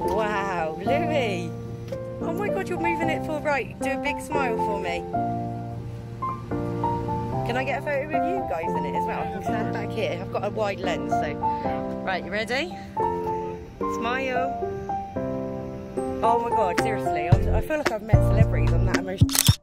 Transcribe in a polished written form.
Wow, Louis. Oh my God, you're moving it full right. Do a big smile for me. Can I get a photo with you guys in it as well? I can stand back here. I've got a wide lens, so. Right, you ready? Smile. Oh my God, seriously. I feel like I've met celebrities on that emotion.